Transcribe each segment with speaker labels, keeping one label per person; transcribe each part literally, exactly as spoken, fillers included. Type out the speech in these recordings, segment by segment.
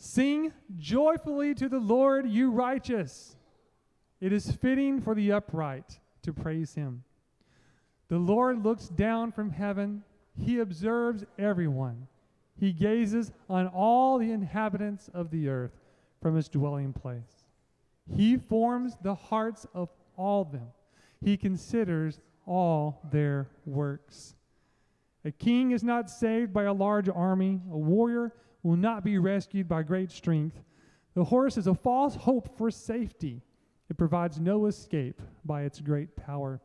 Speaker 1: Sing joyfully to the Lord, you righteous. It is fitting for the upright to praise him. The Lord looks down from heaven. He observes everyone. He gazes on all the inhabitants of the earth from his dwelling place. He forms the hearts of all of them. He considers all their works. A king is not saved by a large army. A warrior will not be rescued by great strength. The horse is a false hope for safety. It provides no escape by its great power.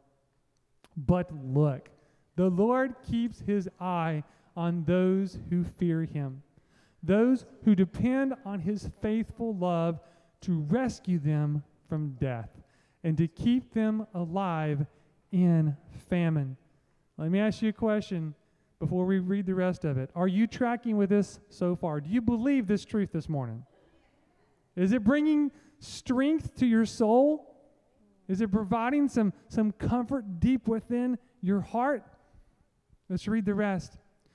Speaker 1: But look, the Lord keeps his eye on those who fear him, those who depend on his faithful love to rescue them from death and to keep them alive in famine. Let me ask you a question before we read the rest of it. Are you tracking with this so far? Do you believe this truth this morning? Is it bringing strength to your soul? Is it providing some, some comfort deep within your heart? Let's read the rest.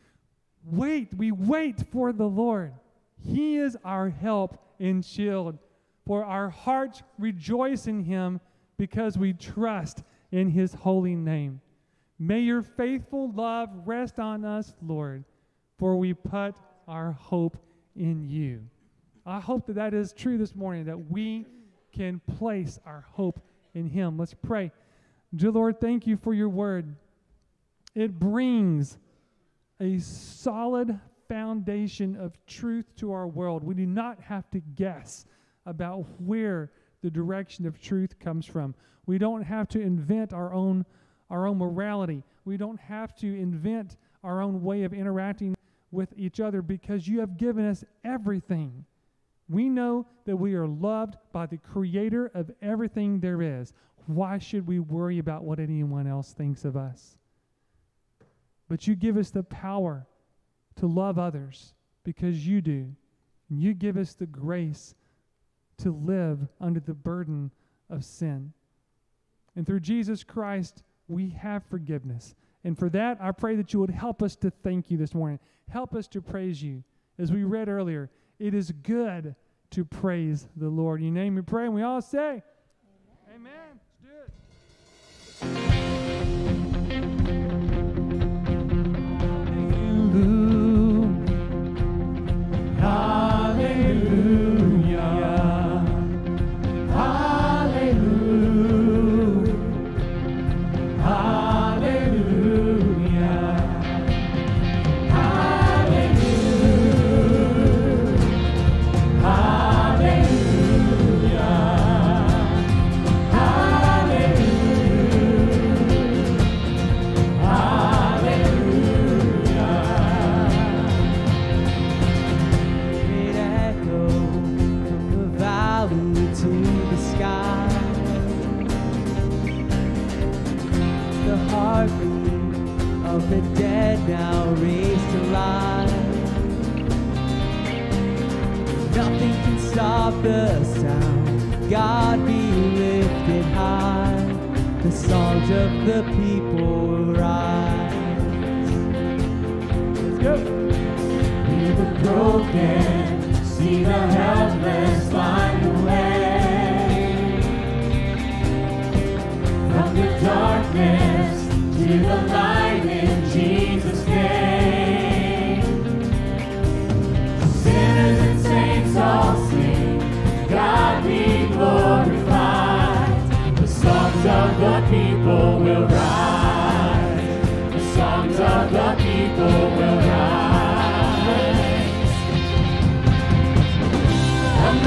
Speaker 1: Wait, we wait for the Lord. He is our help and shield. For our hearts rejoice in him because we trust in his holy name. May your faithful love rest on us, Lord, for we put our hope in you. I hope that that is true this morning, that we can place our hope in him. Let's pray. Dear Lord, thank you for your word. It brings a solid foundation of truth to our world. We do not have to guess about where the direction of truth comes from. We don't have to invent our own our own morality. We don't have to invent our own way of interacting with each other because you have given us everything. We know that we are loved by the creator of everything there is. Why should we worry about what anyone else thinks of us? But you give us the power to love others because you do. And you give us the grace to live under the burden of sin. And through Jesus Christ, we have forgiveness. And for that, I pray that you would help us to thank you this morning. Help us to praise you. As we read earlier, it is good to praise the Lord. In your name we pray, and we all say, Amen. Amen. Let's do it.
Speaker 2: From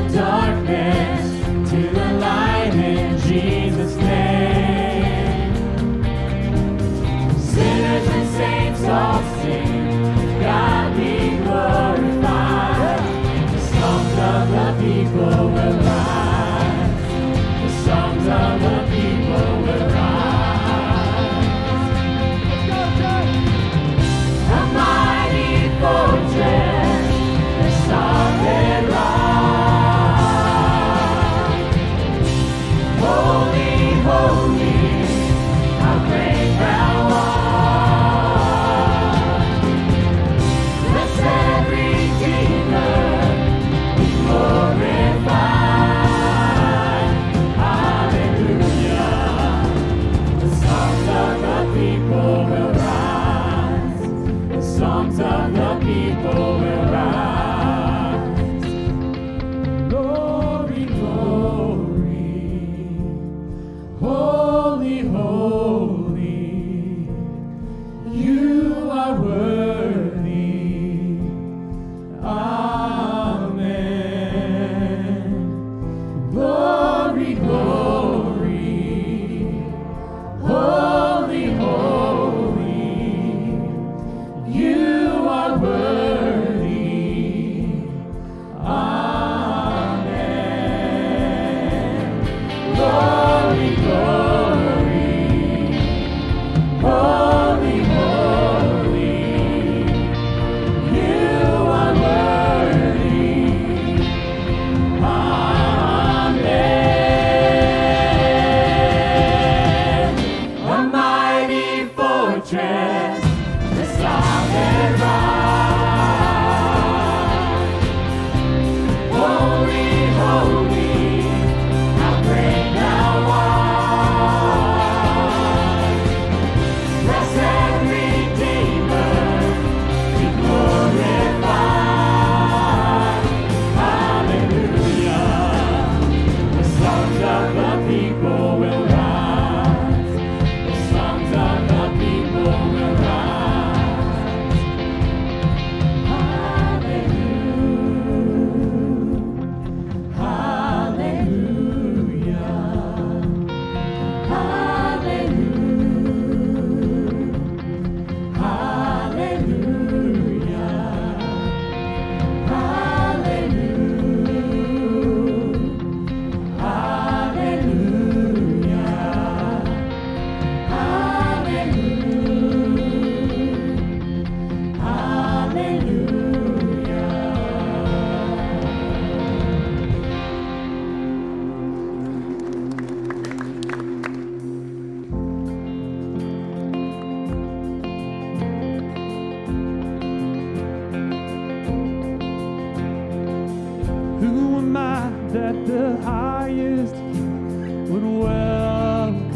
Speaker 1: that the highest would welcome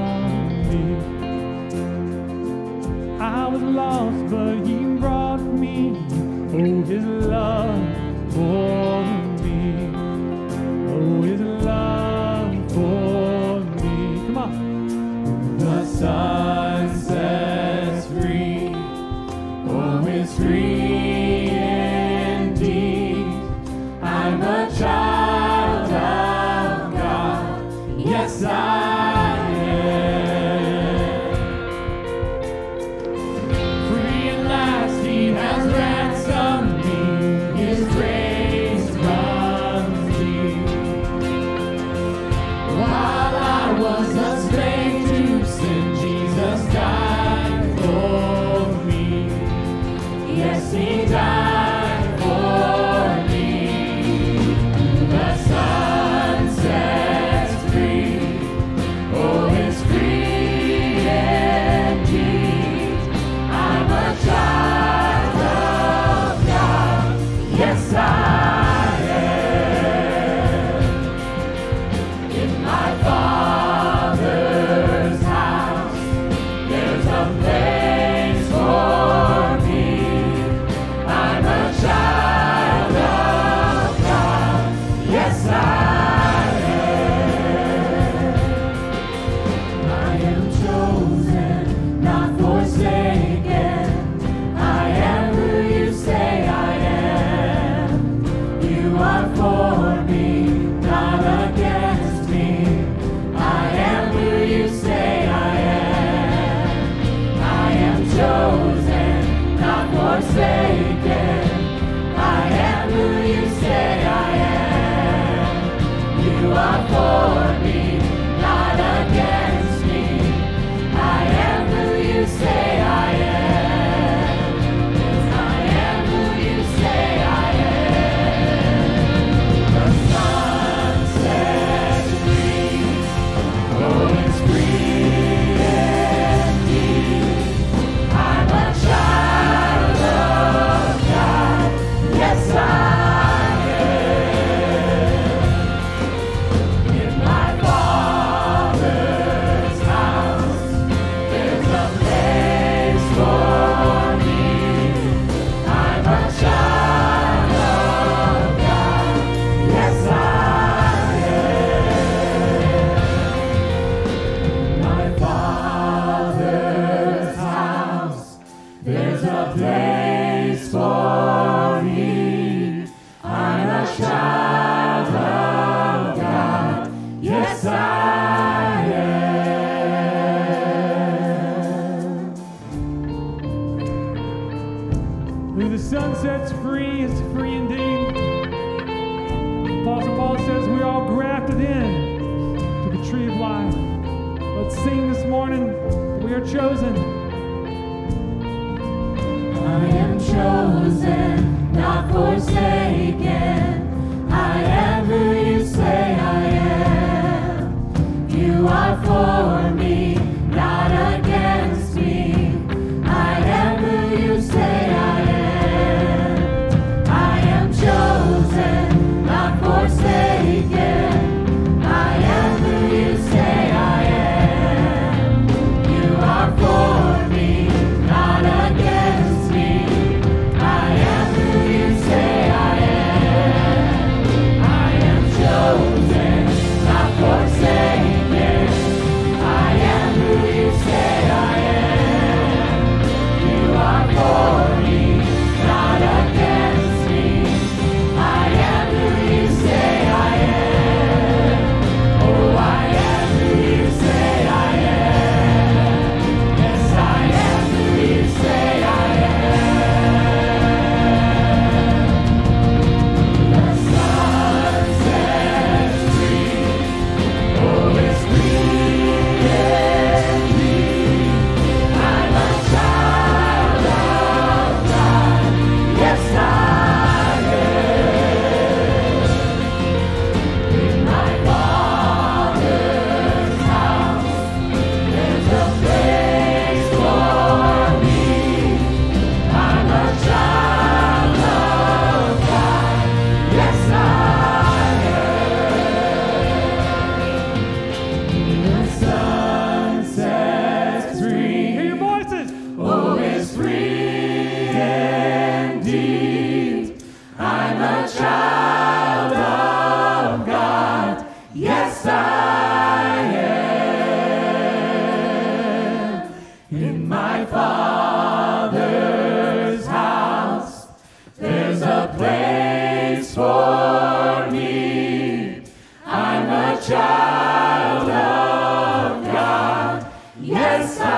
Speaker 1: me. I was lost, but he brought me, oh, his love for me, oh, his love for me. Come on. The sun sets free, oh, it's free indeed. I'm a child of God, yes I am. Free at last he has ransomed me, his grace runs deep. While I was a slave to sin, Jesus died for me. Yes, he died. high. Let's sing this morning. We are chosen.
Speaker 2: I am chosen, not forsaken. I am who you say I am. You are for me, not against me. I am who you say I am. I am chosen, not forsaken. I am who you say I am. You are for me, not against me. I am who you say I am. I am chosen, not forsaken. I am who you say I am. You are for me, not against me. I am who you say I am. Oh, I am who you say I am. Yes, I am who you say I am. The sun sets free. Oh, it's free indeed. I'm a child of God. Yes, I am. In my Father's house, there's a place for me. I'm a child of God. Yes, I am. The sun sets free.
Speaker 1: Hear your voices.
Speaker 2: Oh, it's free indeed. I'm a child of God. Yes, I am. In my Father's house, there's a place for me. I'm a child of God. Yes, I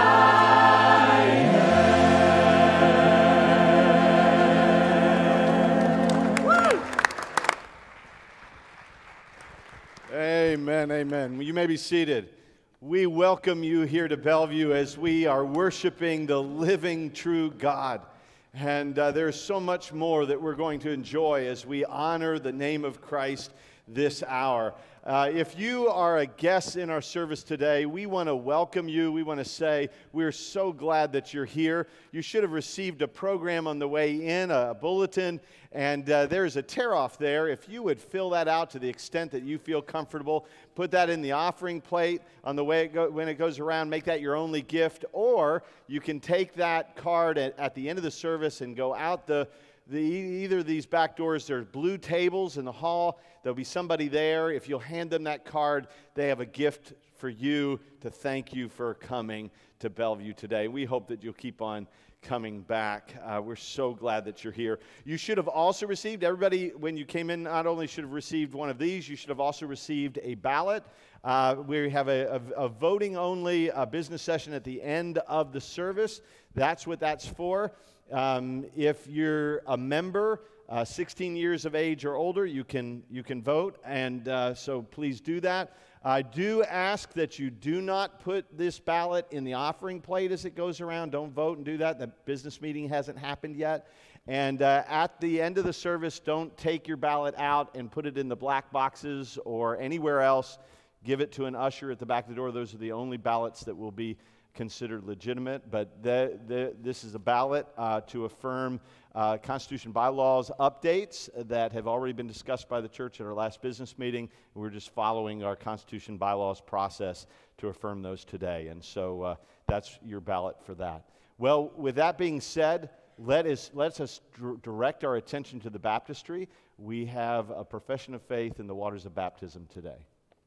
Speaker 3: Amen, amen. You may be seated. We welcome you here to Bellevue as we are worshiping the living, true God. And uh, there's so much more that we're going to enjoy as we honor the name of Christ this hour. Uh, if you are a guest in our service today, we want to welcome you. We want to say we're so glad that you're here. You should have received a program on the way in, a bulletin, and uh, there's a tear-off there. If you would fill that out to the extent that you feel comfortable, put that in the offering plate on the way it go, when it goes around, make that your only gift, or you can take that card at, at the end of the service and go out the The, either of these back doors. There's blue tables in the hall. There'll be somebody there. If you'll hand them that card, they have a gift for you to thank you for coming to Bellevue today. We hope that you'll keep on coming back. Uh, we're so glad that you're here. You should have also received, everybody, when you came in, not only should have received one of these, you should have also received a ballot. Uh, we have a, a, a voting-only uh, business session at the end of the service. That's what that's for. Um, if you're a member, uh, sixteen years of age or older, you can you can vote, and uh, so please do that. I do ask that you do not put this ballot in the offering plate as it goes around. Don't vote and do that. The business meeting hasn't happened yet. And uh, at the end of the service, don't take your ballot out and put it in the black boxes or anywhere else. Give it to an usher at the back of the door. Those are the only ballots that will be considered legitimate, but the, the, this is a ballot uh, to affirm uh, Constitution bylaws updates that have already been discussed by the church at our last business meeting. We're just following our Constitution bylaws process to affirm those today, and so uh, that's your ballot for that. Well, with that being said, let us, let us direct our attention to the baptistry. We have a profession of faith in the waters of baptism today.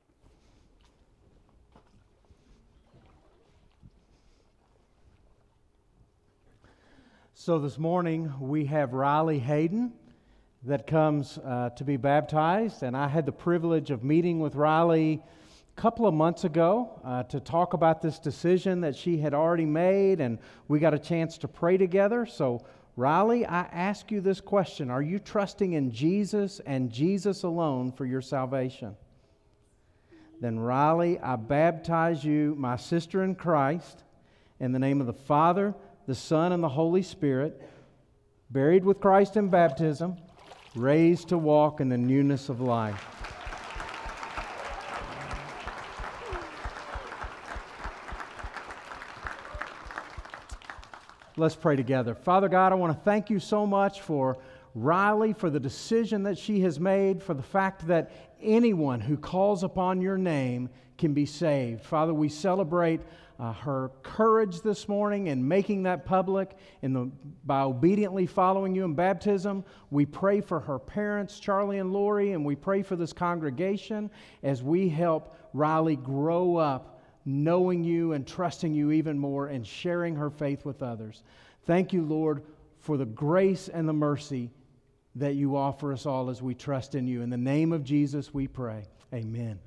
Speaker 4: So this morning we have Riley Hayden that comes uh, to be baptized, and I had the privilege of meeting with Riley a couple of months ago uh, to talk about this decision that she had already made, and we got a chance to pray together. So Riley, I ask you this question: are you trusting in Jesus and Jesus alone for your salvation? Then Riley, I baptize you, my sister in Christ, in the name of the Father, the Son, and the Holy Spirit, buried with Christ in baptism, raised to walk in the newness of life. Let's pray together. Father God, I want to thank you so much for Riley, for the decision that she has made, for the fact that anyone who calls upon your name can be saved. Father, we celebrate uh, her courage this morning in making that public in the, by obediently following you in baptism. We pray for her parents, Charlie and Lori, and we pray for this congregation as we help Riley grow up knowing you and trusting you even more and sharing her faith with others. Thank you, Lord, for the grace and the mercy that you offer us all as we trust in you. In the name of Jesus we pray. Amen.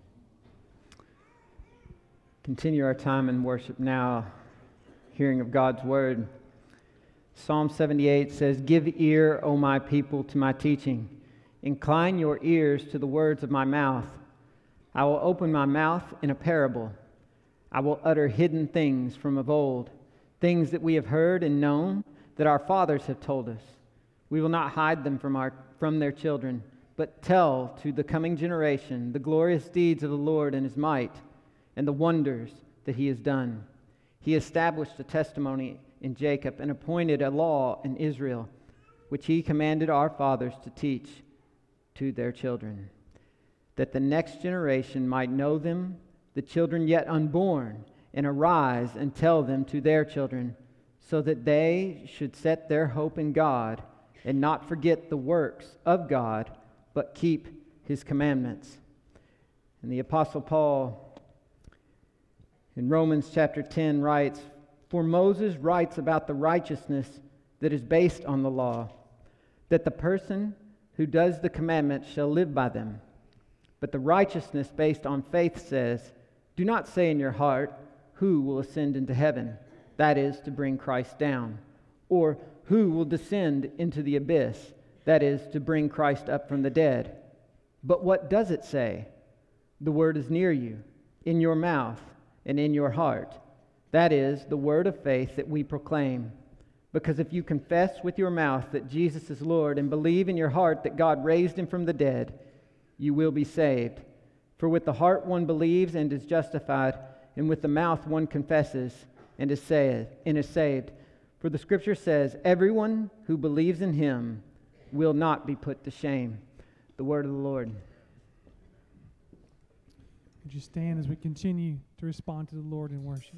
Speaker 5: Continue our time in worship now, hearing of God's word. Psalm seventy-eight says, "Give ear, O my people, to my teaching. Incline your ears to the words of my mouth. I will open my mouth in a parable. I will utter hidden things from of old, things that we have heard and known, that our fathers have told us. We will not hide them from our from their children, but tell to the coming generation the glorious deeds of the Lord and his might, and the wonders that he has done. He established a testimony in Jacob and appointed a law in Israel, which he commanded our fathers to teach to their children, that the next generation might know them, the children yet unborn, and arise and tell them to their children, so that they should set their hope in God and not forget the works of God, but keep his commandments." And the Apostle Paul in Romans chapter ten writes, "For Moses writes about the righteousness that is based on the law, that the person who does the commandments shall live by them. But the righteousness based on faith says, do not say in your heart, who will ascend into heaven? That is, to bring Christ down. Or, who will descend into the abyss? That is, to bring Christ up from the dead. But what does it say? The word is near you, in your mouth and in your heart. That is, the word of faith that we proclaim. Because if you confess with your mouth that Jesus is Lord and believe in your heart that God raised him from the dead, you will be saved. For with the heart one believes and is justified, and with the mouth one confesses and is saved. And is saved. For the Scripture says, everyone who believes in him will not be put to shame." The word of the Lord.
Speaker 1: Would you stand as we continue to respond to the Lord in worship?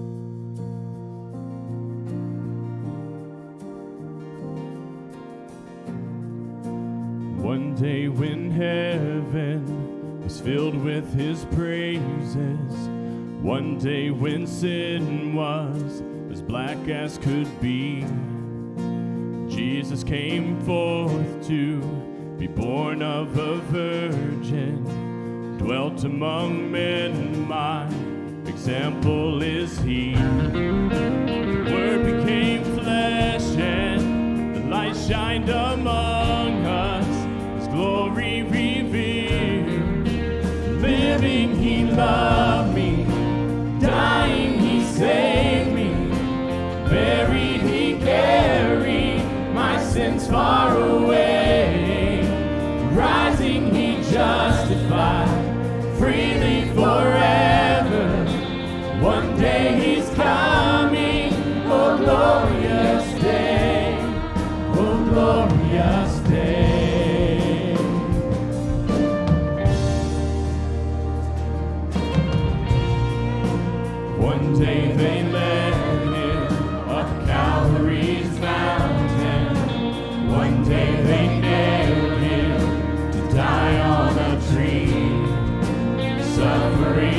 Speaker 6: One day when heaven was filled with his praises, one day when sin was as black as could be, Jesus came forth to be born of a virgin, dwelt among men, my example is he. The Word became flesh and the light shined among us, his glory revealed. Living he loved me, dying he saved me, buried he carried my sins far away, rising he justified freely forever. One day he's coming, oh glorious day, oh glorious day. One day they led him up Calvary's mountain. One day they nailed him to die on a tree, suffering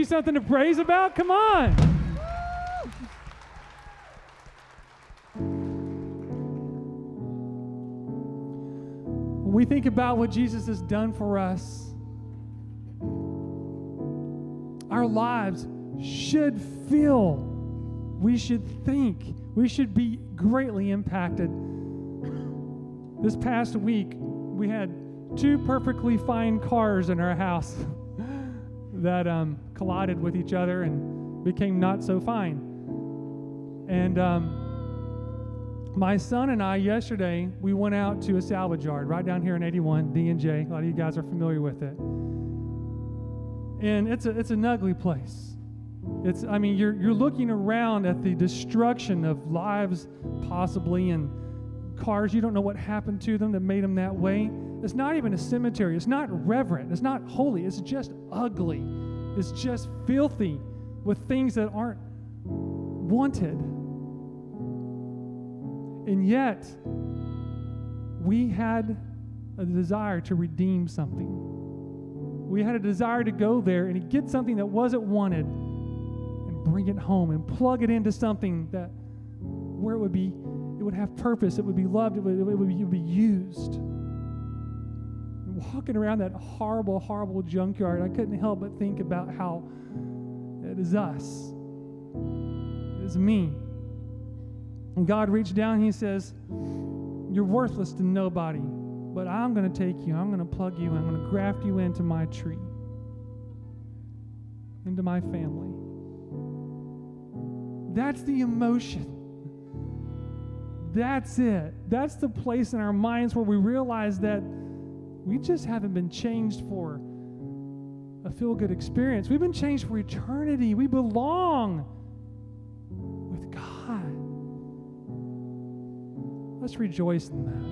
Speaker 1: you something to praise about? Come on. When we think about what Jesus has done for us, our lives should feel, we should think, we should be greatly impacted. This past week, we had two perfectly fine cars in our house that um, collided with each other and became not so fine. And um, my son and I, yesterday, we went out to a salvage yard right down here in eighty-one, D and J. A lot of you guys are familiar with it. And it's a, it's an ugly place. It's, I mean, you're, you're looking around at the destruction of lives, possibly, and cars. You don't know what happened to them that made them that way. It's not even a cemetery. It's not reverent. It's not holy. It's just ugly. It's just filthy with things that aren't wanted. And yet, we had a desire to redeem something. We had a desire to go there and get something that wasn't wanted and bring it home and plug it into something that where it would be, it would have purpose, it would be loved, it would, it would, be, it would be used. Walking around that horrible, horrible junkyard, I couldn't help but think about how it is us. It is me. And God reached down and he says, you're worthless to nobody, but I'm going to take you, I'm going to plug you, I'm going to graft you into my tree, into my family. That's the emotion. That's it. That's the place in our minds where we realize that we just haven't been changed for a feel-good experience. We've been changed for eternity. We belong with God. Let's rejoice in that.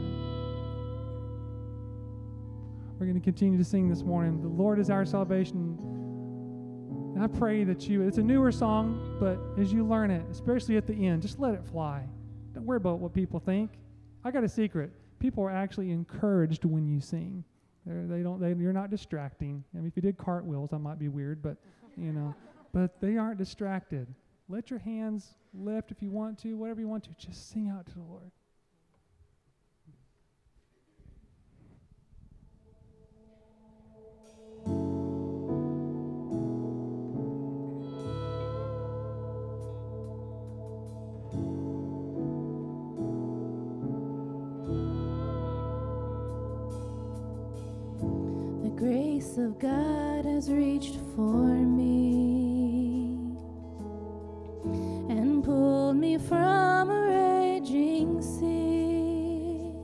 Speaker 1: We're going to continue to sing this morning. The Lord is our salvation. And I pray that you, it's a newer song, but as you learn it, especially at the end, just let it fly. Don't worry about what people think. I got a secret. People are actually encouraged when you sing. They're, they don't. They, you're not distracting. I mean, if you did cartwheels, that might be weird, but you know. But they aren't distracted. Let your hands lift if you want to, whatever you want to. Just sing out to the Lord.
Speaker 2: The grace of God has reached for me and pulled me from a raging sea,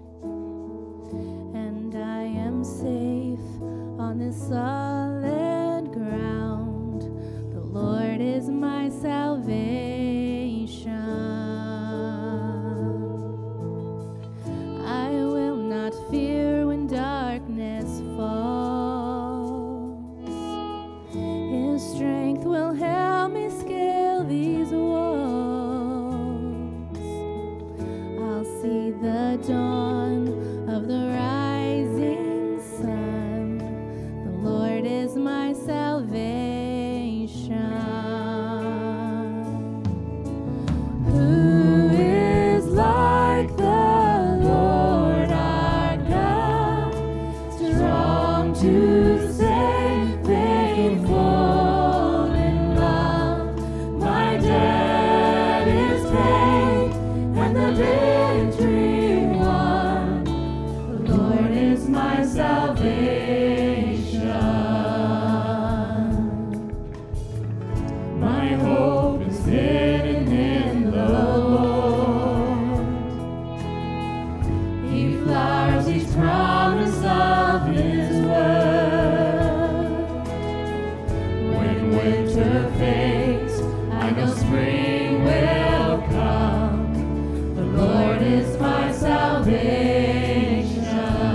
Speaker 2: and I am safe on this solid ground. The Lord is my salvation. I will not fear when darkness falls. His strength will help me scale these walls. I'll see the dawn of the rising sun. The Lord is my salvation. Who is like the Lord our God, strong to save, faithful in love? My debt is paid and the victory won. The Lord is my salvation. My hope is hidden in the Lord. He flowers each promise of His word. When winter fades, I know spring will come. The Lord is my salvation.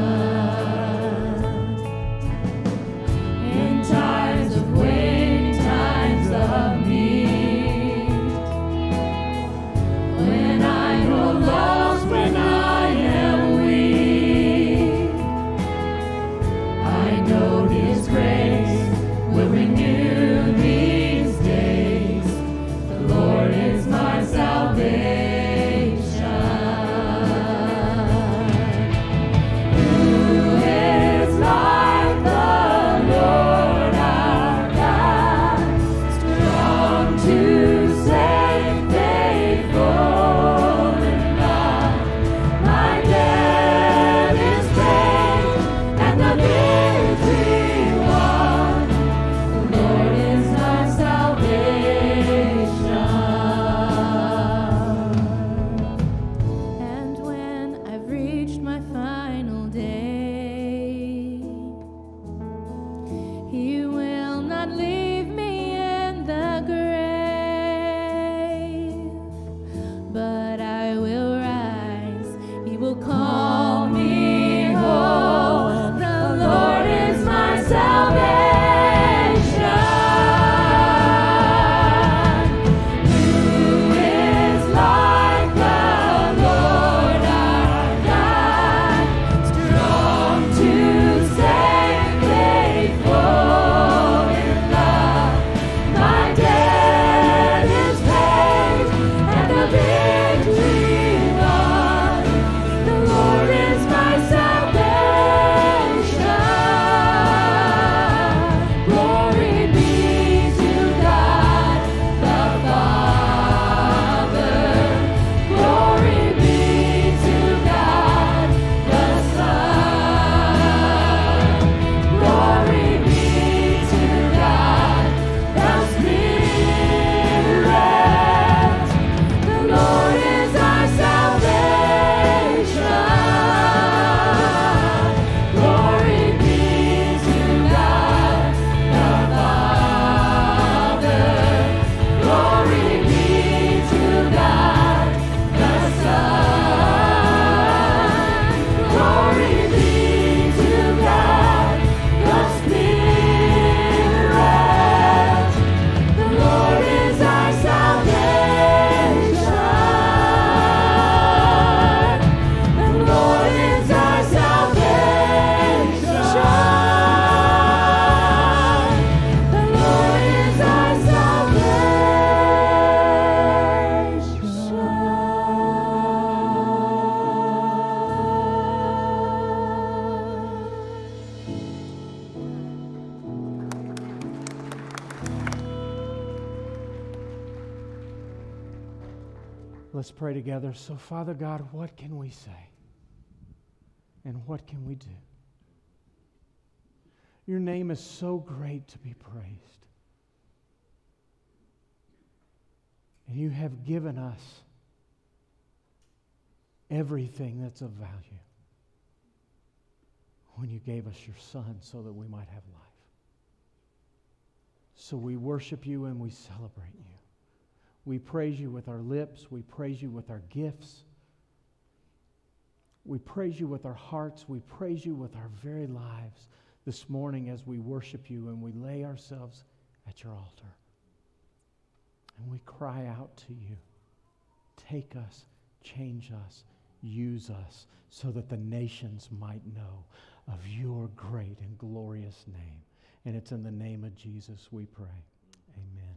Speaker 2: In times of waiting, times of need, when I grow lost, when I am weak, I know His grace will renew the
Speaker 4: Let's pray together. So, Father God, what can we say? And what can we do? Your name is so great to be praised. And you have given us everything that's of value when you gave us your Son so that we might have life. So we worship you and we celebrate you. We praise you with our lips. We praise you with our gifts. We praise you with our hearts. We praise you with our very lives this morning as we worship you and we lay ourselves at your altar. And we cry out to you, take us, change us, use us so that the nations might know of your great and glorious name. And it's in the name of Jesus we pray. Amen.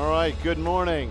Speaker 3: All right, good morning.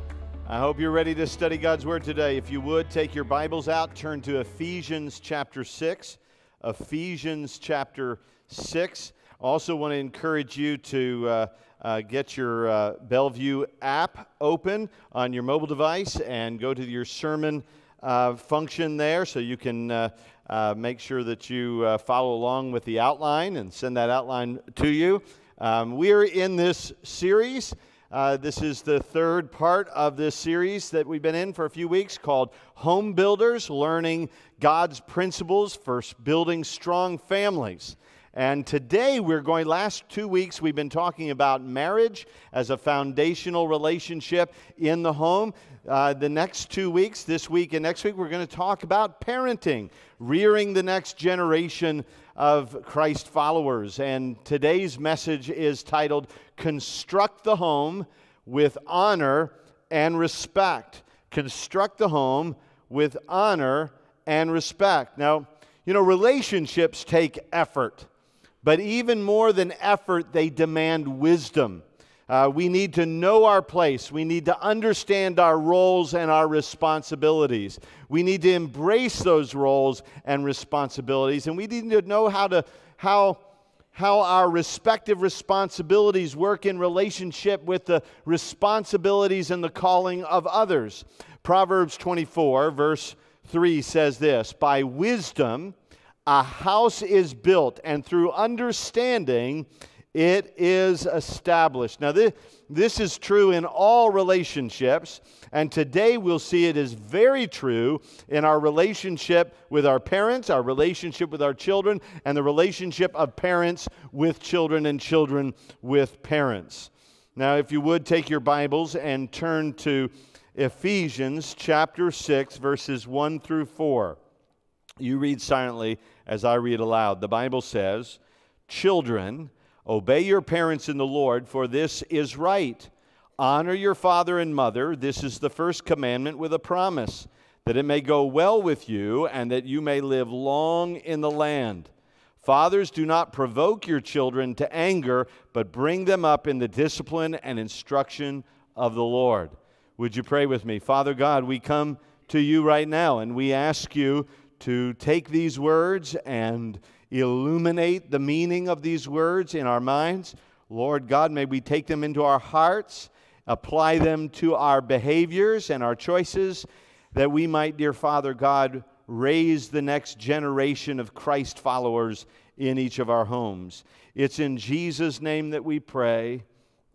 Speaker 3: I hope you're ready to study God's Word today. If you would, take your Bibles out, turn to Ephesians chapter six. Ephesians chapter six. Also want to encourage you to uh, uh, get your uh, Bellevue app open on your mobile device and go to your sermon uh, function there so you can uh, uh, make sure that you uh, follow along with the outline and send that outline to you. Um, we're in this series. Uh, this is the third part of this series that we've been in for a few weeks called Home Builders, Learning God's Principles for Building Strong Families. And today we're going, last two weeks we've been talking about marriage as a foundational relationship in the home. Uh, the next two weeks, this week and next week, we're going to talk about parenting, rearing the next generation of Christ followers. And today's message is titled, Construct the Home with Honor and Respect. Construct the home with honor and respect. Now, you know, relationships take effort, but even more than effort, they demand wisdom. Uh, we need to know our place. We need to understand our roles and our responsibilities. We need to embrace those roles and responsibilities, and we need to know how to how how our respective responsibilities work in relationship with the responsibilities and the calling of others. Proverbs twenty-four, verse three says this, "By wisdom a house is built, and through understanding it is established." Now, this, this is true in all relationships, and today we'll see it is very true in our relationship with our parents, our relationship with our children, and the relationship of parents with children and children with parents. Now, if you would, take your Bibles and turn to Ephesians chapter six, verses one through four. You read silently as I read aloud. The Bible says, "Children, obey your parents in the Lord, for this is right. Honor your father and mother. This is the first commandment with a promise, that it may go well with you and that you may live long in the land. Fathers, do not provoke your children to anger, but bring them up in the discipline and instruction of the Lord." Would you pray with me? Father God, we come to you right now, and we ask you to take these words and illuminate the meaning of these words in our minds. Lord God, may we take them into our hearts, apply them to our behaviors and our choices, that we might, dear Father God, raise the next generation of Christ followers in each of our homes. It's in Jesus' name that we pray.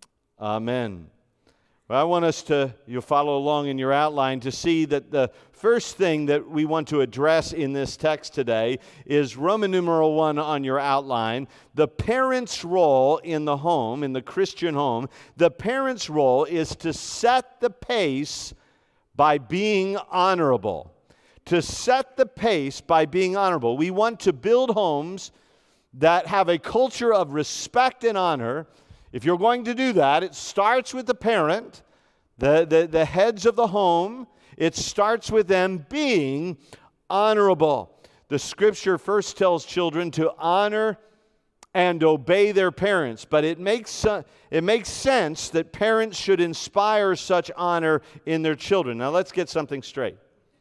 Speaker 3: Amen. Well, I want us to, you'll follow along in your outline, to see that the first thing that we want to address in this text today is Roman numeral one on your outline. The parent's role in the home, in the Christian home, the parent's role is to set the pace by being honorable. To set the pace by being honorable. We want to build homes that have a culture of respect and honor. If you're going to do that, it starts with the parent, the, the, the heads of the home. It starts with them being honorable. The Scripture first tells children to honor and obey their parents, but it makes, uh, it makes sense that parents should inspire such honor in their children. Now, let's get something straight.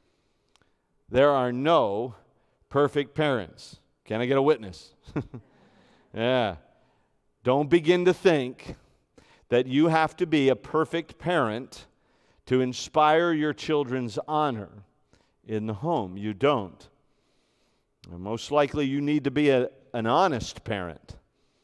Speaker 3: There are no perfect parents. Can I get a witness? Yeah. Don't begin to think that you have to be a perfect parent to inspire your children's honor in the home. You don't. And most likely you need to be a, an honest parent,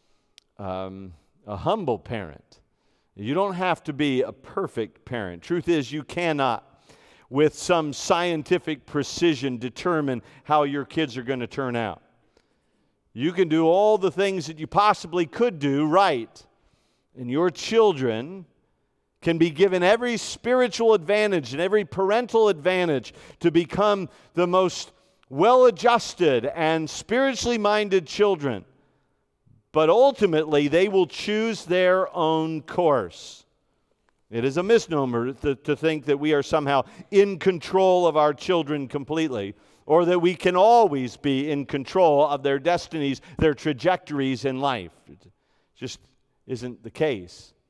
Speaker 3: um, a humble parent. You don't have to be a perfect parent. Truth is, you cannot, with some scientific precision, determine how your kids are going to turn out. You can do all the things that you possibly could do right, and your children can be given every spiritual advantage and every parental advantage to become the most well-adjusted and spiritually minded children. But ultimately, they will choose their own course. It is a misnomer to, to think that we are somehow in control of our children completely, or that we can always be in control of their destinies, their trajectories in life. It just isn't the case.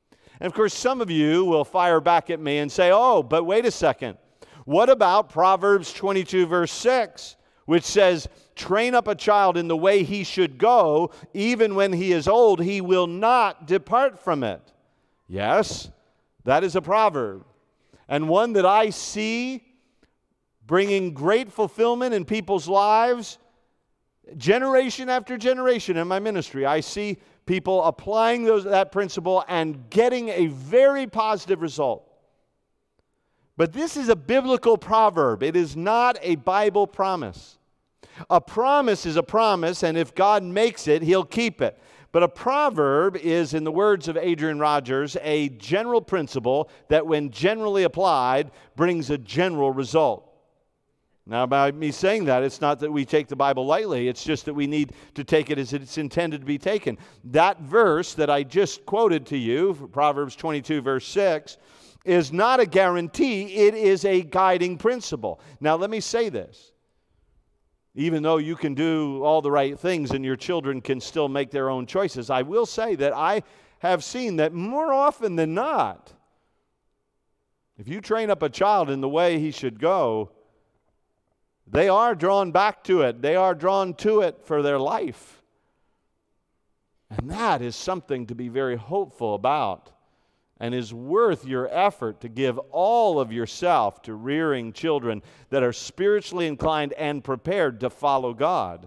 Speaker 3: And of course, some of you will fire back at me and say, oh, but wait a second. What about Proverbs twenty-two, verse six, which says, train up a child in the way he should go, even when he is old, he will not depart from it. Yes, that is a proverb, and one that I see bringing great fulfillment in people's lives generation after generation in my ministry. I see people applying those, that principle and getting a very positive result. But this is a biblical proverb. It is not a Bible promise. A promise is a promise, and if God makes it, He'll keep it. But a proverb is, in the words of Adrian Rogers, a general principle that when generally applied brings a general result. Now, by me saying that, it's not that we take the Bible lightly. It's just that we need to take it as it's intended to be taken. That verse that I just quoted to you, Proverbs twenty-two, verse six, is not a guarantee. It is a guiding principle. Now, let me say this. Even though you can do all the right things and your children can still make their own choices, I will say that I have seen that more often than not, if you train up a child in the way he should go, they are drawn back to it. They are drawn to it for their life. And that is something to be very hopeful about, and is worth your effort to give all of yourself to rearing children that are spiritually inclined and prepared to follow God.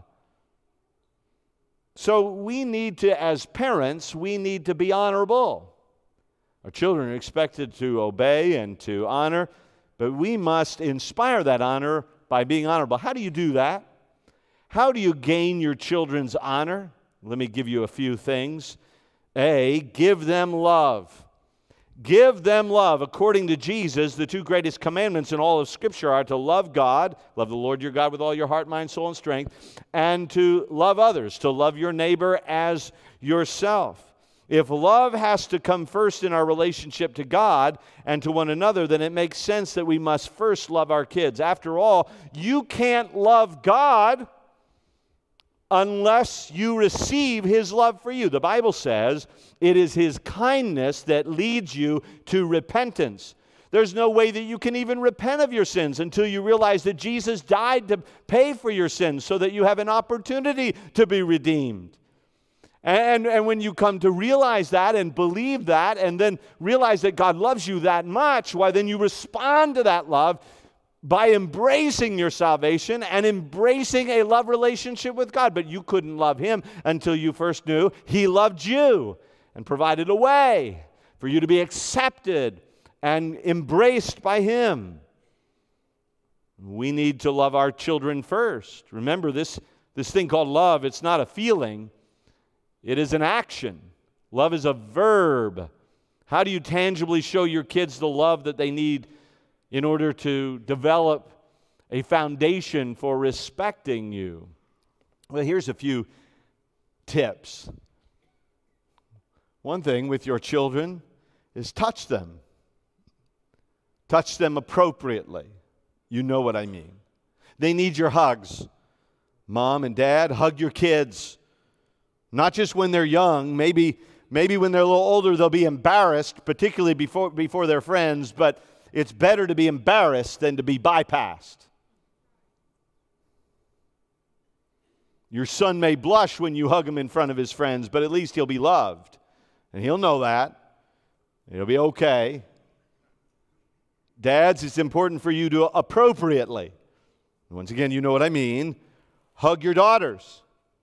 Speaker 3: So we need to, as parents, we need to be honorable. Our children are expected to obey and to honor, but we must inspire that honor by being honorable. How do you do that? How do you gain your children's honor? Let me give you a few things. A, give them love. Give them love. According to Jesus, the two greatest commandments in all of Scripture are to love God, love the Lord your God with all your heart, mind, soul, and strength, and to love others, to love your neighbor as yourself. If love has to come first in our relationship to God and to one another, then it makes sense that we must first love our kids. After all, you can't love God unless you receive His love for you. The Bible says it is His kindness that leads you to repentance. There's no way that you can even repent of your sins until you realize that Jesus died to pay for your sins so that you have an opportunity to be redeemed. And, and when you come to realize that and believe that and then realize that God loves you that much, why then you respond to that love by embracing your salvation and embracing a love relationship with God. But you couldn't love Him until you first knew He loved you and provided a way for you to be accepted and embraced by Him. We need to love our children first. Remember, this, this thing called love, it's not a feeling. It is an action. Love is a verb. How do you tangibly show your kids the love that they need in order to develop a foundation for respecting you? Well, here's a few tips. One thing with your children is touch them. Touch them appropriately. You know what I mean. They need your hugs. Mom and dad, hug your kids. Not just when they're young. Maybe, maybe when they're a little older, they'll be embarrassed, particularly before, before their friends, but it's better to be embarrassed than to be bypassed. Your son may blush when you hug him in front of his friends, but at least he'll be loved. And he'll know that. It'll be okay. Dads, it's important for you to appropriately, once again, you know what I mean, hug your daughters.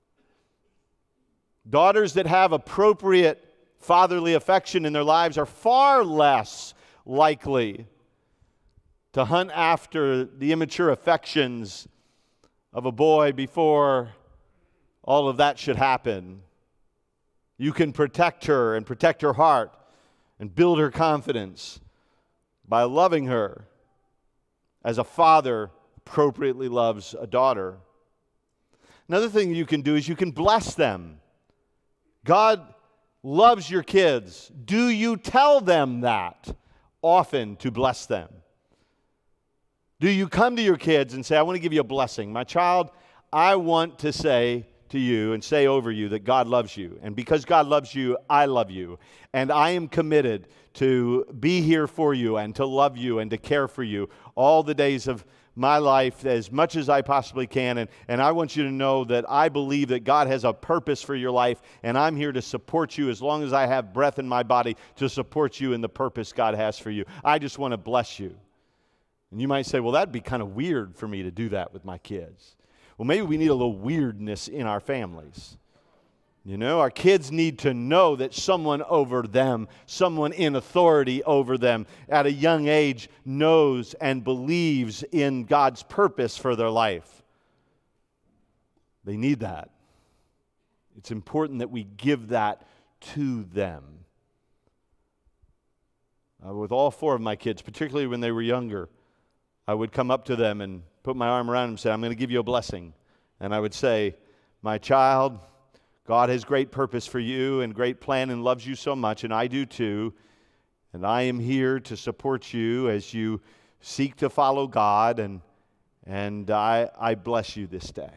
Speaker 3: Daughters that have appropriate fatherly affection in their lives are far less likely to hunt after the immature affections of a boy before all of that should happen. You can protect her and protect her heart and build her confidence by loving her as a father appropriately loves a daughter. Another thing you can do is you can bless them. God loves your kids. Do you tell them that often to bless them? Do you come to your kids and say, I want to give you a blessing. My child, I want to say to you and say over you that God loves you. And because God loves you, I love you. And I am committed to be here for you and to love you and to care for you all the days of my life as much as I possibly can. And, and I want you to know that I believe that God has a purpose for your life, and I'm here to support you as long as I have breath in my body to support you in the purpose God has for you. I just want to bless you. And you might say, well, that'd be kind of weird for me to do that with my kids. Well, maybe we need a little weirdness in our families. You know, our kids need to know that someone over them, someone in authority over them at a young age knows and believes in God's purpose for their life. They need that. It's important that we give that to them. Uh, with all four of my kids, particularly when they were younger, I would come up to them and put my arm around them and say, I'm going to give you a blessing. And I would say, my child, God has great purpose for you and great plan and loves you so much, and I do too. And I am here to support you as you seek to follow God, and, and I, I bless you this day.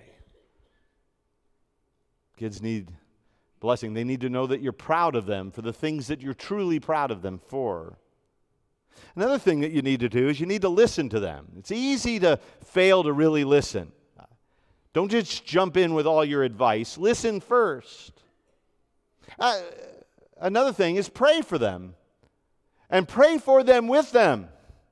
Speaker 3: Kids need blessing. They need to know that you're proud of them for the things that you're truly proud of them for. Another thing that you need to do is you need to listen to them. It's easy to fail to really listen. Don't just jump in with all your advice. Listen first. Uh, another thing is pray for them. And pray for them with them.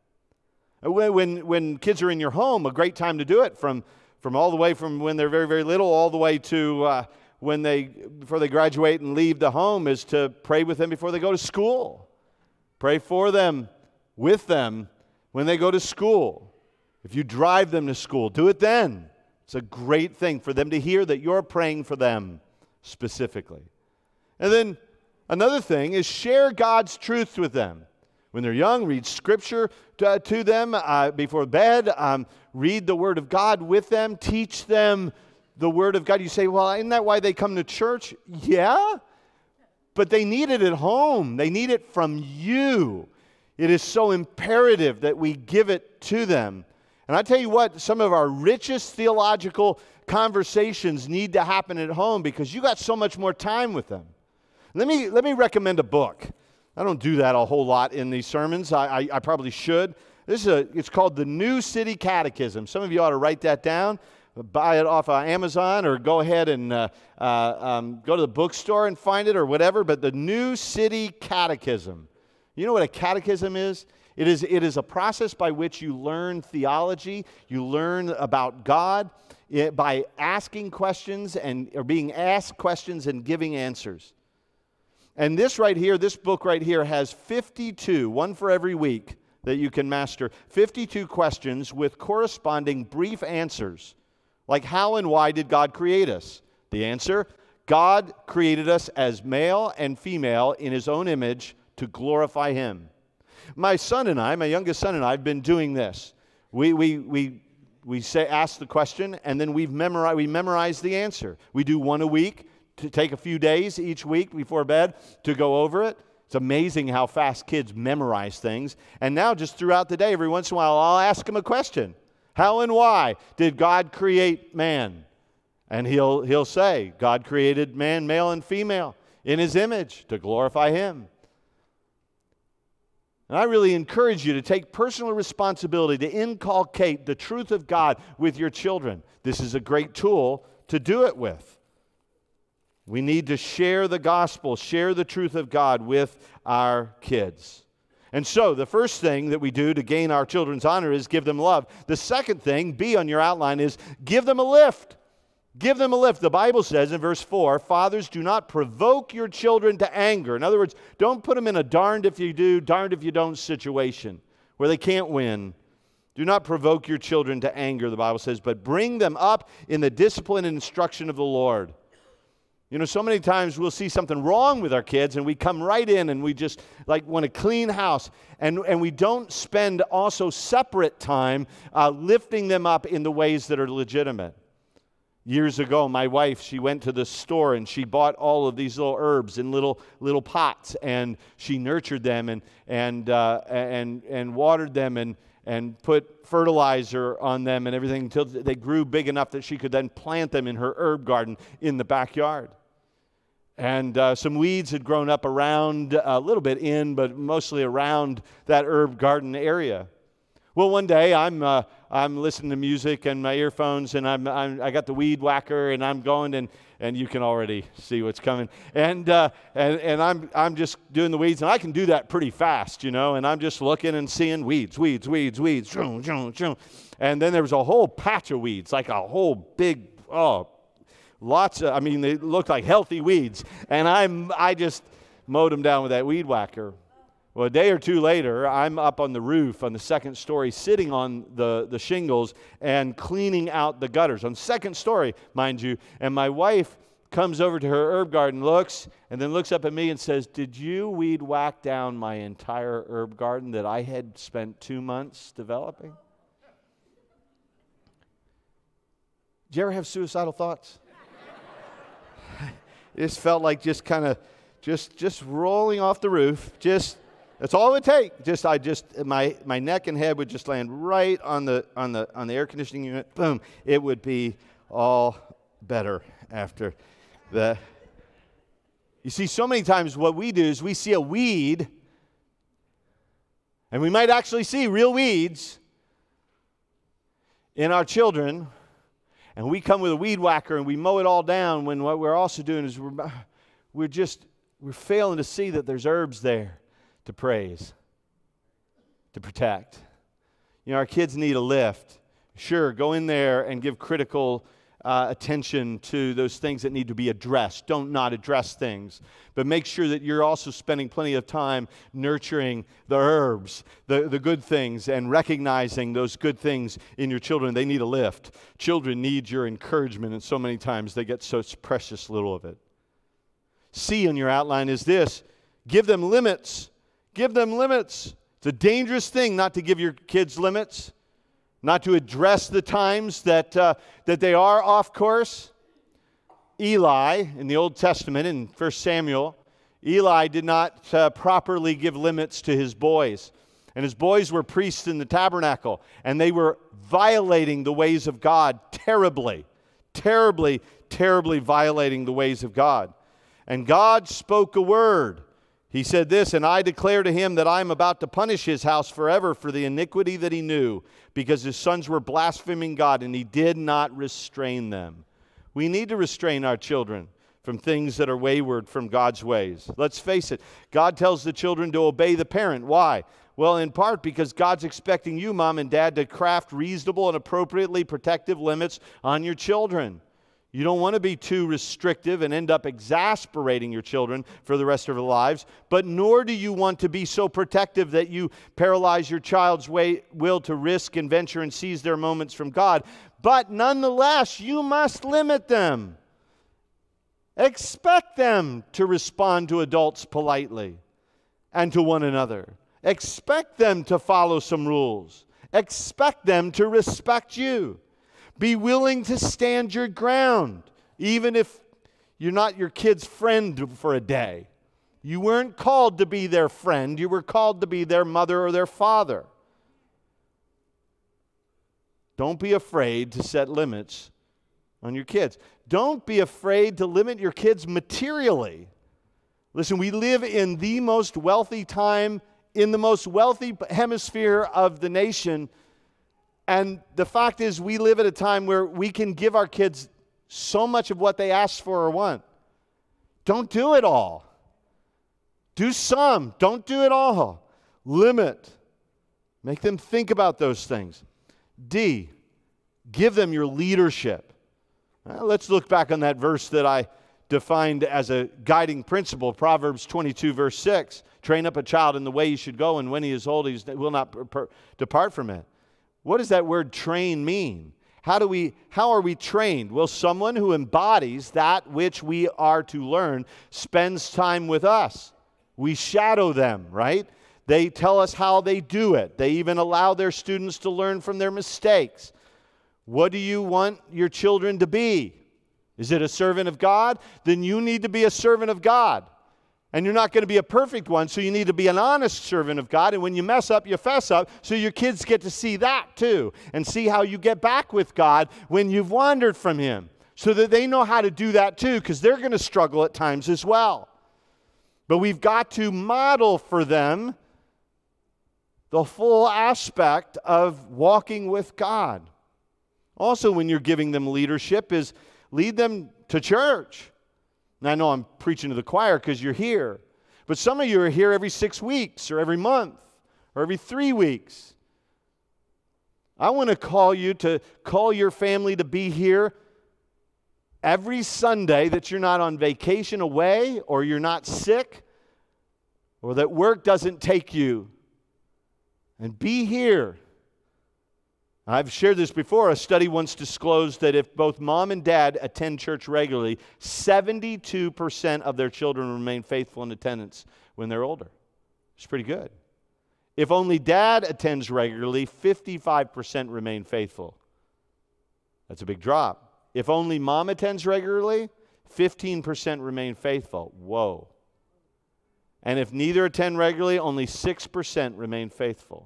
Speaker 3: When, when kids are in your home, a great time to do it, from, from all the way from when they're very, very little all the way to uh, when they, before they graduate and leave the home, is to pray with them before they go to school. Pray for them, with them, when they go to school. If you drive them to school, do it then. It's a great thing for them to hear that you're praying for them specifically. And then another thing is share God's truth with them. When they're young, read Scripture to, to them uh, before bed. Um, read the Word of God with them. Teach them the Word of God. You say, well, isn't that why they come to church? Yeah, but they need it at home. They need it from you. It is so imperative that we give it to them. And I tell you what, some of our richest theological conversations need to happen at home because you got so much more time with them. Let me, let me recommend a book. I don't do that a whole lot in these sermons. I, I, I probably should. This is a, it's called the New City Catechism. Some of you ought to write that down, buy it off of Amazon, or go ahead and uh, uh, um, go to the bookstore and find it or whatever. But the New City Catechism. You know what a catechism is? It is, it is a process by which you learn theology, you learn about God it, by asking questions and or being asked questions and giving answers. And this right here, this book right here has fifty-two, one for every week that you can master, fifty-two questions with corresponding brief answers. Like, how and why did God create us? The answer, God created us as male and female in His own image to glorify Him. My son and I, my youngest son and I, have been doing this. We, we, we, we say, ask the question, and then we've memori- we memorize the answer. We do one a week, to take a few days each week before bed to go over it. It's amazing how fast kids memorize things. And now just throughout the day, every once in a while, I'll ask them a question. How and why did God create man? And he'll, he'll say, God created man, male and female, in His image to glorify Him. And I really encourage you to take personal responsibility to inculcate the truth of God with your children. This is a great tool to do it with. We need to share the gospel, share the truth of God with our kids. And so the first thing that we do to gain our children's honor is give them love. The second thing, B on your outline, is give them a lift. Give them a lift. The Bible says in verse four, fathers, do not provoke your children to anger. In other words, don't put them in a darned if you do, darned if you don't situation where they can't win. Do not provoke your children to anger, the Bible says, but bring them up in the discipline and instruction of the Lord. You know, so many times we'll see something wrong with our kids and we come right in and we just like want to clean house. And, and we don't spend also separate time uh, lifting them up in the ways that are legitimate. Years ago, my wife, she went to the store and she bought all of these little herbs in little little pots, and she nurtured them and and uh, and and watered them and and put fertilizer on them and everything until they grew big enough that she could then plant them in her herb garden in the backyard. And uh, some weeds had grown up around, a little bit in, but mostly around that herb garden area. Well, one day I'm uh, I'm listening to music and my earphones, and I'm, I'm I got the weed whacker, and I'm going, and and you can already see what's coming, and uh, and and I'm I'm just doing the weeds, and I can do that pretty fast, you know, and I'm just looking and seeing weeds, weeds, weeds, weeds, and then there was a whole patch of weeds, like a whole big oh. Lots of, I mean, they looked like healthy weeds. And I'm, I just mowed them down with that weed whacker. Well, a day or two later, I'm up on the roof on the second story, sitting on the, the shingles and cleaning out the gutters. On second story, mind you. And my wife comes over to her herb garden, looks, and then looks up at me and says, "Did you weed whack down my entire herb garden that I had spent two months developing?" Did you ever have suicidal thoughts? It just felt like just kind of just just rolling off the roof. Just that's all it would take. Just I just my my neck and head would just land right on the on the on the air conditioning unit. Boom. It would be all better after that. You see, so many times what we do is we see a weed, and we might actually see real weeds in our children. And we come with a weed whacker and we mow it all down, when what we're also doing is we're, we're just, we're failing to see that there's herbs there to praise, to protect. You know, our kids need a lift. Sure, go in there and give critical uh, attention to those things that need to be addressed. Don't not address things. But make sure that you're also spending plenty of time nurturing the herbs, the, the good things, and recognizing those good things in your children. They need a lift. Children need your encouragement, and so many times they get so precious little of it. C on your outline is this: give them limits. Give them limits. It's a dangerous thing not to give your kids limits, not to address the times that, uh, that they are off course. Eli, in the Old Testament, in First Samuel, Eli did not uh, properly give limits to his boys. And his boys were priests in the tabernacle, and they were violating the ways of God terribly, terribly, terribly violating the ways of God. And God spoke a word. He said this, "And I declare to him that I am about to punish his house forever for the iniquity that he knew, because his sons were blaspheming God, and he did not restrain them." We need to restrain our children from things that are wayward from God's ways. Let's face it, God tells the children to obey the parent. Why? Well, in part because God's expecting you, mom and dad, to craft reasonable and appropriately protective limits on your children. You don't want to be too restrictive and end up exasperating your children for the rest of their lives, but nor do you want to be so protective that you paralyze your child's way, will to risk and venture and seize their moments from God. But nonetheless, you must limit them. Expect them to respond to adults politely and to one another. Expect them to follow some rules. Expect them to respect you. Be willing to stand your ground, even if you're not your kid's friend for a day. You weren't called to be their friend. You were called to be their mother or their father. Don't be afraid to set limits on your kids. Don't be afraid to limit your kids materially. Listen, we live in the most wealthy time, in the most wealthy hemisphere of the nation. And the fact is, we live at a time where we can give our kids so much of what they ask for or want. Don't do it all. Do some. Don't do it all. Limit. Make them think about those things. D, give them your leadership. Well, let's look back on that verse that I defined as a guiding principle, Proverbs twenty-two, verse six. Train up a child in the way he should go, and when he is old, he will not per- per- depart from it. What does that word train mean? How do we, how are we trained? Well, someone who embodies that which we are to learn spends time with us. We shadow them, right? They tell us how they do it. They even allow their students to learn from their mistakes. What do you want your children to be? Is it a servant of God? Then you need to be a servant of God. And you're not going to be a perfect one, so you need to be an honest servant of God. And when you mess up, you fess up, so your kids get to see that too, and see how you get back with God when you've wandered from Him, so that they know how to do that too, because they're going to struggle at times as well. But we've got to model for them the full aspect of walking with God. Also, when you're giving them leadership, is lead them to church. And I know I'm preaching to the choir because you're here. But some of you are here every six weeks or every month or every three weeks. I want to call you to call your family to be here every Sunday, that you're not on vacation away, or you're not sick, or that work doesn't take you. And be here. I've shared this before. A study once disclosed that if both mom and dad attend church regularly, seventy-two percent of their children remain faithful in attendance when they're older. It's pretty good. If only dad attends regularly, fifty-five percent remain faithful. That's a big drop. If only mom attends regularly, fifteen percent remain faithful. Whoa. And if neither attend regularly, only six percent remain faithful.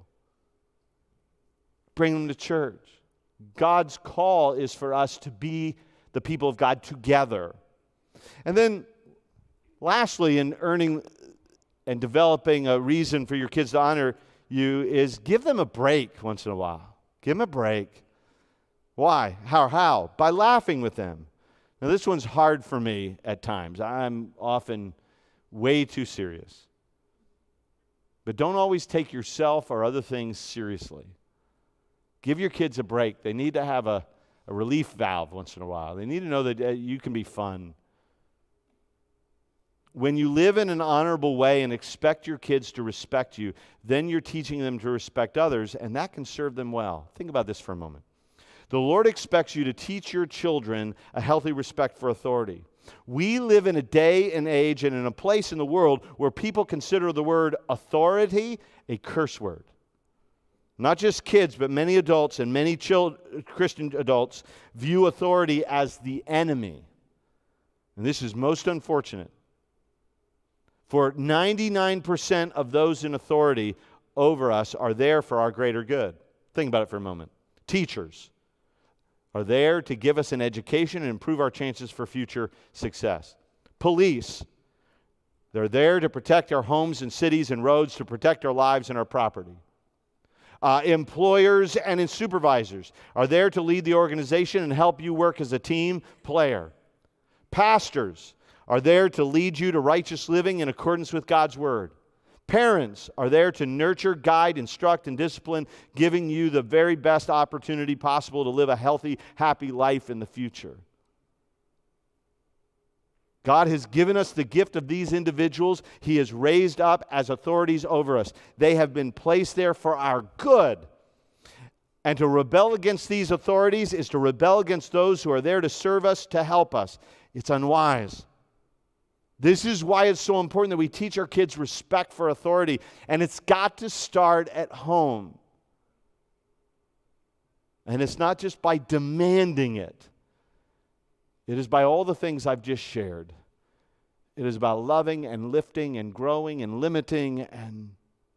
Speaker 3: Bring them to church. God's call is for us to be the people of God together. And then, lastly, in earning and developing a reason for your kids to honor you, is give them a break once in a while. Give them a break. Why? How? How? By laughing with them. Now, this one's hard for me at times. I'm often way too serious. But don't always take yourself or other things seriously. Give your kids a break. They need to have a, a relief valve once in a while. They need to know that uh, you can be fun. When you live in an honorable way and expect your kids to respect you, then you're teaching them to respect others, and that can serve them well. Think about this for a moment. The Lord expects you to teach your children a healthy respect for authority. We live in a day and age and in a place in the world where people consider the word authority a curse word. Not just kids, but many adults and many children, Christian adults view authority as the enemy. And this is most unfortunate. For ninety-nine percent of those in authority over us are there for our greater good. Think about it for a moment. Teachers are there to give us an education and improve our chances for future success. Police, they're there to protect our homes and cities and roads, to protect our lives and our property. Uh, employers and supervisors are there to lead the organization and help you work as a team player. Pastors are there to lead you to righteous living in accordance with God's Word. Parents are there to nurture, guide, instruct, and discipline, giving you the very best opportunity possible to live a healthy, happy life in the future. God has given us the gift of these individuals. He has raised up as authorities over us. They have been placed there for our good. And to rebel against these authorities is to rebel against those who are there to serve us, to help us. It's unwise. This is why it's so important that we teach our kids respect for authority. And it's got to start at home. And it's not just by demanding it. It is by all the things I've just shared. It is about loving and lifting and growing and limiting. And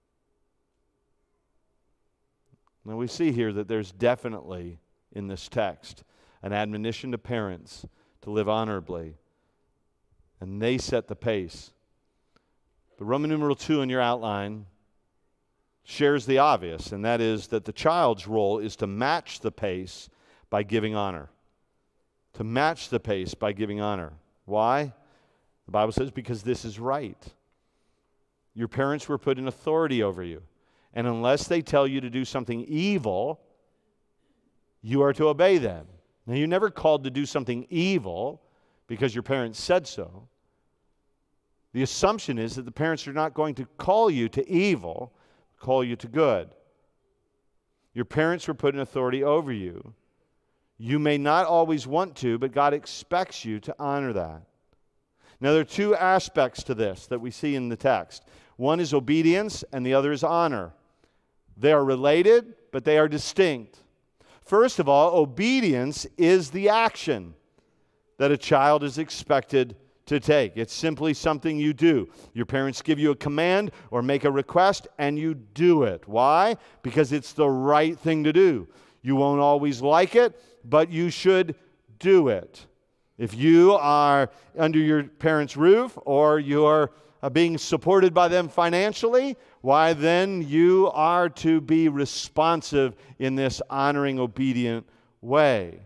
Speaker 3: now we see here that there's definitely in this text an admonition to parents to live honorably. And they set the pace. The Roman numeral two in your outline shares the obvious, and that is that the child's role is to match the pace by giving honor. To match the pace by giving honor. Why? The Bible says because this is right. Your parents were put in authority over you. And unless they tell you to do something evil, you are to obey them. Now, you're never called to do something evil because your parents said so. The assumption is that the parents are not going to call you to evil, call you to good. Your parents were put in authority over you. You may not always want to, but God expects you to honor that. Now, there are two aspects to this that we see in the text. One is obedience, and the other is honor. They are related, but they are distinct. First of all, obedience is the action that a child is expected to take. It's simply something you do. Your parents give you a command or make a request, and you do it. Why? Because it's the right thing to do. You won't always like it, but you should do it. If you are under your parents' roof or you're uh, being supported by them financially, why then you are to be responsive in this honoring, obedient way.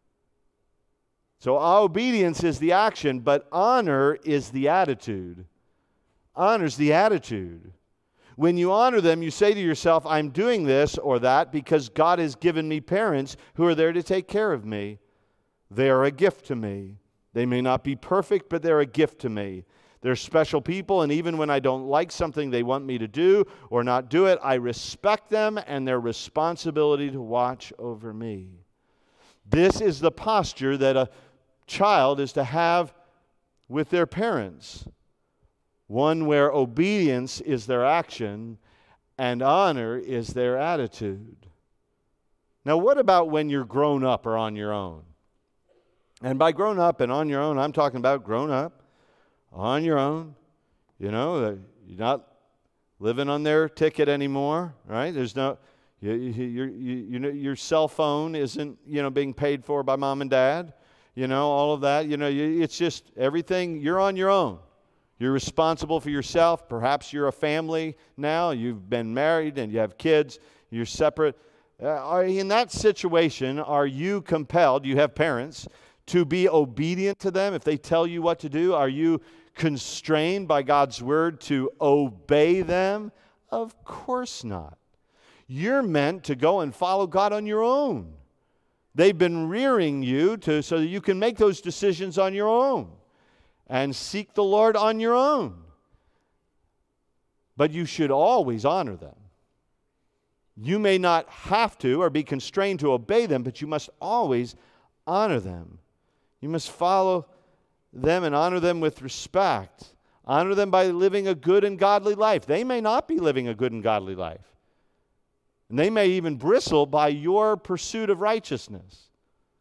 Speaker 3: So obedience is the action, but honor is the attitude. Honor is the attitude. When you honor them, you say to yourself, I'm doing this or that because God has given me parents who are there to take care of me. They are a gift to me. They may not be perfect, but they're a gift to me. They're special people, and even when I don't like something they want me to do or not do it, I respect them and their responsibility to watch over me. This is the posture that a child is to have with their parents. One where obedience is their action and honor is their attitude. Now, what about when you're grown up or on your own? And by grown up and on your own, I'm talking about grown up, on your own. You know, you're not living on their ticket anymore, right? There's no, you, you, you, you know, your cell phone isn't, you know, being paid for by mom and dad. You know, all of that. You know, you, it's just everything, you're on your own. You're responsible for yourself. Perhaps you're a family now. You've been married and you have kids. You're separate. Uh, in that situation, are you compelled, you have parents, to be obedient to them if they tell you what to do? Are you constrained by God's word to obey them? Of course not. You're meant to go and follow God on your own. They've been rearing you to, so that you can make those decisions on your own and seek the Lord on your own. But you should always honor them. You may not have to or be constrained to obey them, but you must always honor them. You must follow them and honor them with respect. Honor them by living a good and godly life. They may not be living a good and godly life. And they may even bristle by your pursuit of righteousness.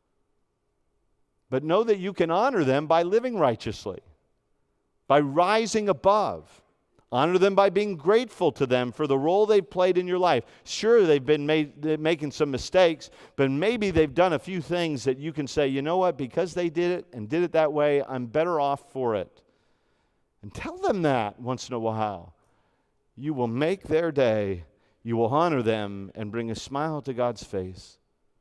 Speaker 3: But know that you can honor them by living righteously, by rising above. Honor them by being grateful to them for the role they've played in your life. Sure, they've been made, they're making some mistakes, but maybe they've done a few things that you can say, you know what, because they did it and did it that way, I'm better off for it. And tell them that once in a while. You will make their day. You will honor them and bring a smile to God's face.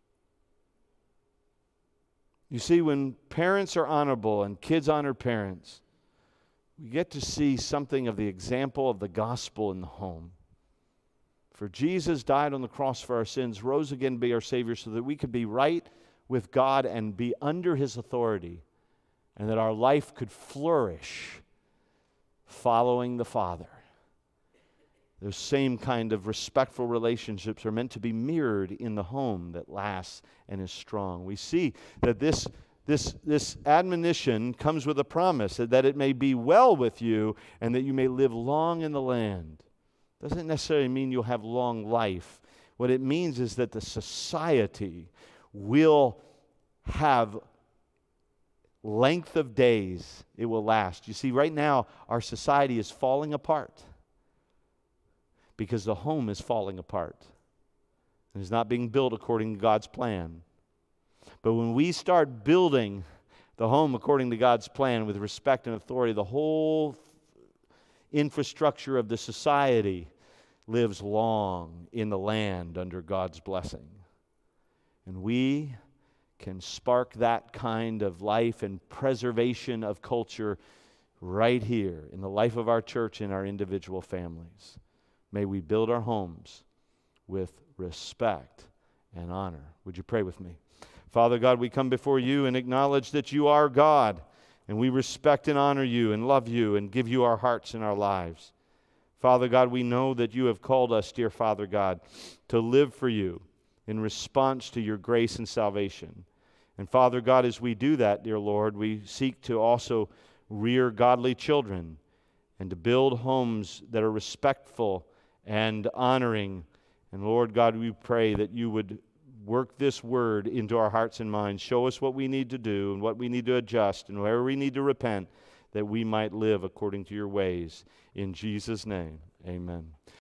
Speaker 3: You see, when parents are honorable and kids honor parents, we get to see something of the example of the gospel in the home. For Jesus died on the cross for our sins, rose again to be our Savior so that we could be right with God and be under His authority, and that our life could flourish following the Father. Those same kind of respectful relationships are meant to be mirrored in the home that lasts and is strong. We see that this This, this admonition comes with a promise that it may be well with you and that you may live long in the land. Doesn't necessarily mean you'll have long life. What it means is that the society will have length of days. It will last. You see, right now, our society is falling apart because the home is falling apart and is not being built according to God's plan. But when we start building the home according to God's plan with respect and authority, the whole infrastructure of the society lives long in the land under God's blessing. And we can spark that kind of life and preservation of culture right here in the life of our church and our individual families. May we build our homes with respect and honor. Would you pray with me? Father God, we come before you and acknowledge that you are God, and we respect and honor you and love you and give you our hearts and our lives. Father God, we know that you have called us, dear Father God, to live for you in response to your grace and salvation. And Father God, as we do that, dear Lord, we seek to also rear godly children and to build homes that are respectful and honoring. And Lord God, we pray that you would work this word into our hearts and minds. Show us what we need to do and what we need to adjust and where we need to repent, that we might live according to your ways. In Jesus' name, amen.